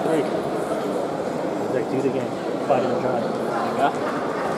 3. He's like, do it again. Fighting and trying. There you go.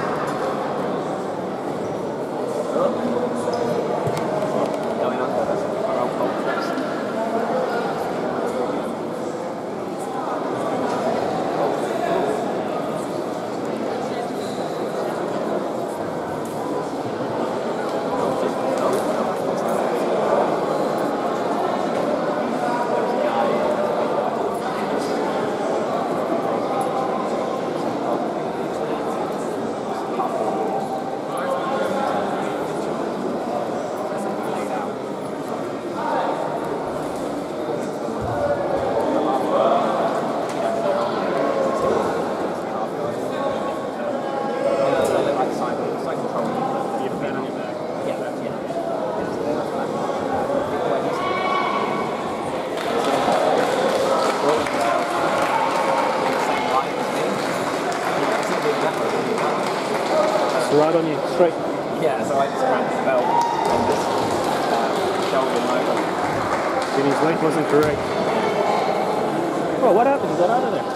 Right on you, straight. Yeah, so I just grabbed the belt and just shouldered him over. Jimmy's length wasn't correct. Oh, what happened? He got out of there.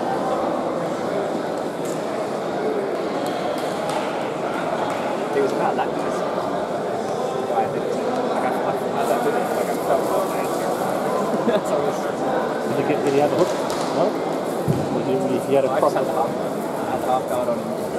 It was about that close. I did it. As I did it, I felt my hand. So did he have a hook? No? He had a proper... I had the half guard on him.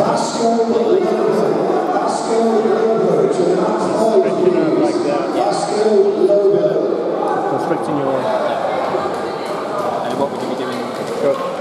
Stretching out like that. Constricting your... And what would you be doing? Sure.